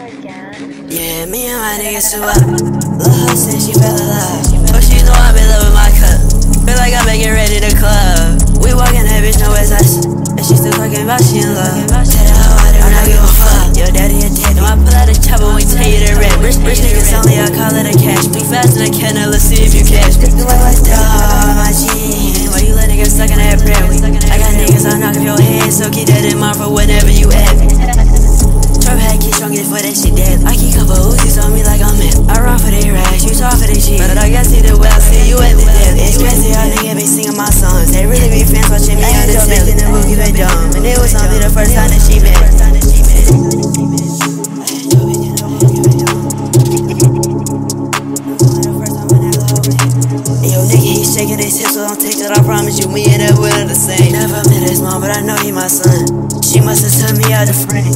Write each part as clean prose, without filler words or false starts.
Yeah, me and my niggas too up. Lil' her said she fell in love, but she know I'm in love with my cup. Feel like I'm making ready to club. We walking that bitch, no it's us. And she still talking about she in love. Tell her how I'm not give a fuck. Yo, daddy a dick. I pull out a chopper when we tell you the rap. Rich niggas only, I call it a cash. Be fast in the can, now let's see if you cash. My G, why you let niggas stuck in that bread? I got niggas, I'll knock off your head, so keep that in mind for whenever you at. Trap had get strong for that shit dead. I keep couple Uzis on me like I'm in. I run for they rash, you talk for they cheap. But I guess either way, I'll see you at the death. It's crazy how niggas be singing my songs. They really be fans watching me on the telly. In the book, you been dumb. And it was only the first time that she met. Yo, nigga, he's shaking his hips, so don't take that. I promise you, me and that will the same. Never met his mom, but I know he my son. She must have took me out of frame.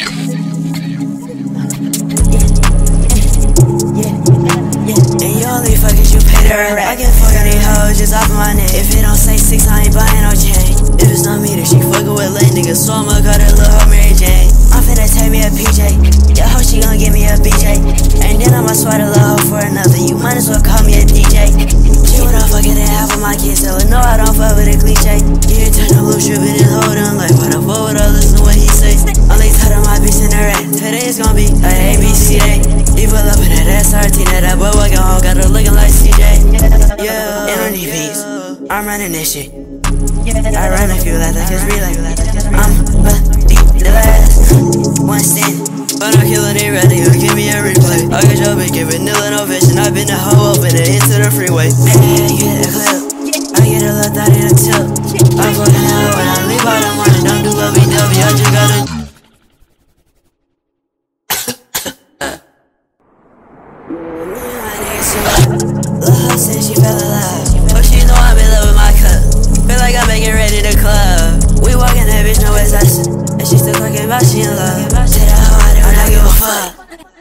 And you only fuck cause you paid her rap. I can fuck on these hoes just off of my neck. If it don't say 6, I ain't buying no chain. If it's not me, then she fucking with lame niggas. So I'ma cut her little hoe Mary Jane. I'm finna take me a PJ. Yo, hoe, she gon' give me a BJ. And then I'ma swat a little hoe for another. You might as well call me a DJ. She wanna fucking half of my kids, so no, I don't fuck with a cliche. You turn the blue strip and hold on like, what the fuck would I listen to what he say? Only tell her my bitch in the rack. Today it's gon' be like ABC day. He pull up in that SRT, that boy walking home, got her looking like CJ. Yeah, and on these beats, I'm running this shit. I run a few laps, I just relay. I'm the last one standing. But I'm killing it ready, give me a replay. I got your bitch, give vanilla no vision. I've been the hoe open it into the freeway. Hey, get a clip, I get a little thought in a tip. I'm fucking hell when I leave all the money. Don't do lovey-dovey, I just gotta. Lil' her said she fell in love, but she know I'm in love with my cup. Feel like I'm making ready to club. We walking that bitch, no it's us. And she still talking about she in love. Tell her how I'm not give a fuck.